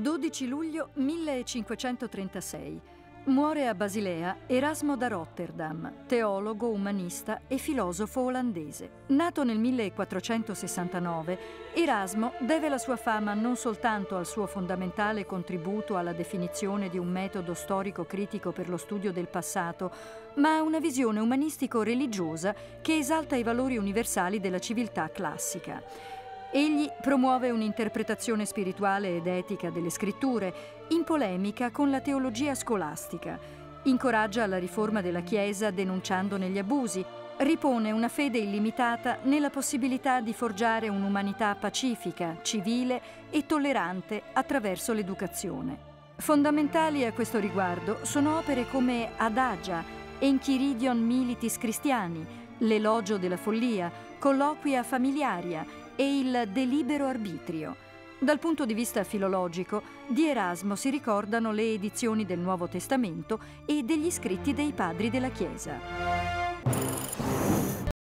12 luglio 1536. Muore a Basilea Erasmo da Rotterdam, teologo, umanista e filosofo olandese. Nato nel 1469, Erasmo deve la sua fama non soltanto al suo fondamentale contributo alla definizione di un metodo storico-critico per lo studio del passato, ma a una visione umanistico-religiosa che esalta i valori universali della civiltà classica. Egli promuove un'interpretazione spirituale ed etica delle scritture, in polemica con la teologia scolastica. Incoraggia la riforma della Chiesa denunciandone gli abusi. Ripone una fede illimitata nella possibilità di forgiare un'umanità pacifica, civile e tollerante attraverso l'educazione. Fondamentali a questo riguardo sono opere come Adagia, Enchiridion Militis Christiani, L'elogio della follia, Colloquia familiaria e il De libero arbitrio. Dal punto di vista filologico, di Erasmo si ricordano le edizioni del Nuovo Testamento e degli scritti dei padri della Chiesa.